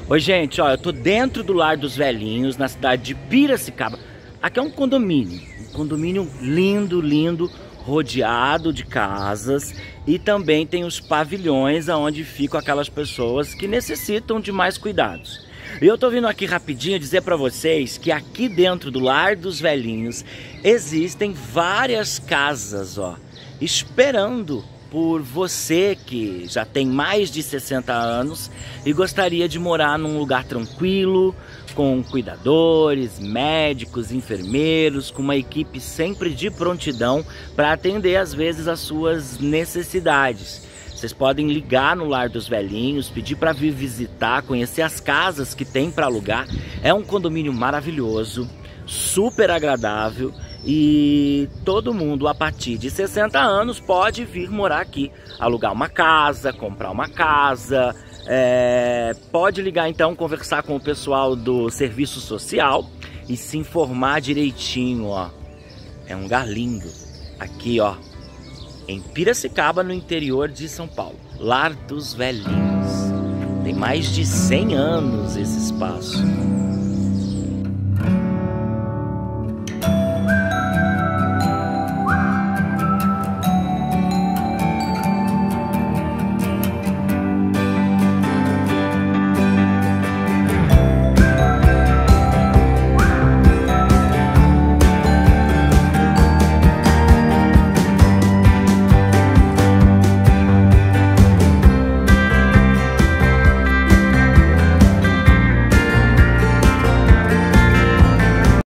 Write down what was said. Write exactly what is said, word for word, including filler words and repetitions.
Oi, gente, ó, eu tô dentro do Lar dos Velhinhos, na cidade de Piracicaba. Aqui é um condomínio, um condomínio lindo, lindo, rodeado de casas, e também tem os pavilhões onde ficam aquelas pessoas que necessitam de mais cuidados. E eu tô vindo aqui rapidinho dizer pra vocês que aqui dentro do Lar dos Velhinhos existem várias casas, ó, esperando por você que já tem mais de sessenta anos e gostaria de morar num lugar tranquilo, com cuidadores, médicos, enfermeiros, com uma equipe sempre de prontidão para atender às vezes as suas necessidades. Vocês podem ligar no Lar dos Velhinhos, pedir para vir visitar, conhecer as casas que tem para alugar. É um condomínio maravilhoso, super agradável, e todo mundo a partir de sessenta anos pode vir morar aqui, alugar uma casa, comprar uma casa. É, pode ligar então, conversar com o pessoal do serviço social e se informar direitinho, ó. É um lugar lindo, aqui ó, em Piracicaba, no interior de São Paulo. Lar dos Velhinhos. Tem mais de cem anos esse espaço.